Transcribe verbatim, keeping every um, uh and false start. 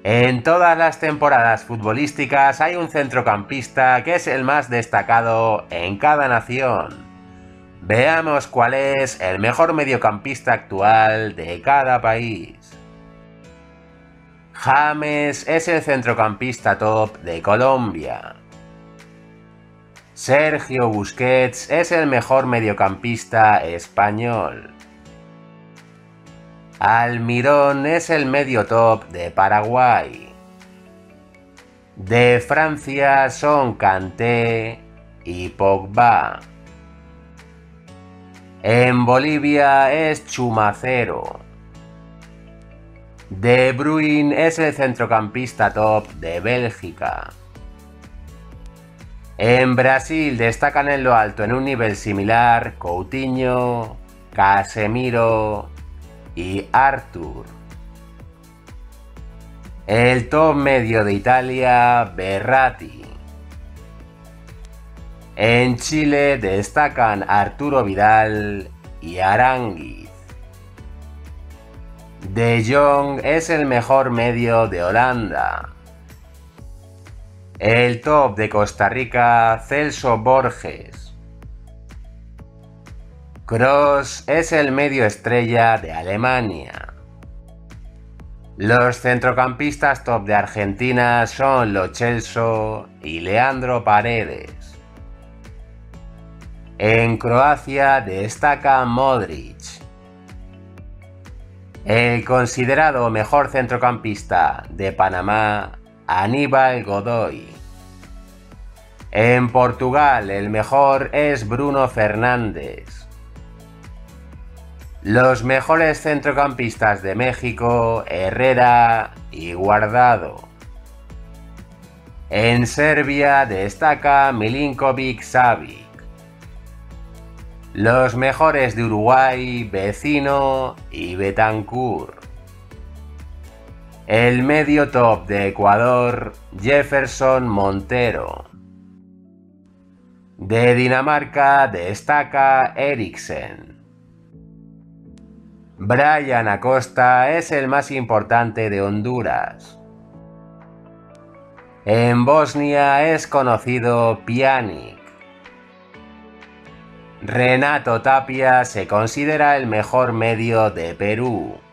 En todas las temporadas futbolísticas hay un centrocampista que es el más destacado en cada nación. Veamos cuál es el mejor mediocampista actual de cada país. James es el centrocampista top de Colombia. Sergio Busquets es el mejor mediocampista español. Almirón es el medio top de Paraguay. De Francia son Kanté y Pogba. En Bolivia es Chumacero. De Bruyne es el centrocampista top de Bélgica. En Brasil destacan en lo alto en un nivel similar Coutinho, Casemiro y Arthur. El top medio de Italia, Verratti. En Chile destacan Arturo Vidal y Aránguiz. De Jong es el mejor medio de Holanda. El top de Costa Rica, Celso Borges. Kroos es el medio estrella de Alemania. Los centrocampistas top de Argentina son Lo Celso y Leandro Paredes. En Croacia destaca Modric. El considerado mejor centrocampista de Panamá, Aníbal Godoy. En Portugal el mejor es Bruno Fernández. Los mejores centrocampistas de México, Herrera y Guardado. En Serbia destaca Milinkovic-Savic. Los mejores de Uruguay, Vecino y Betancur. El medio top de Ecuador, Jefferson Montero. De Dinamarca destaca Eriksen. Brian Acosta es el más importante de Honduras. En Bosnia es conocido Pjanic. Renato Tapia se considera el mejor medio de Perú.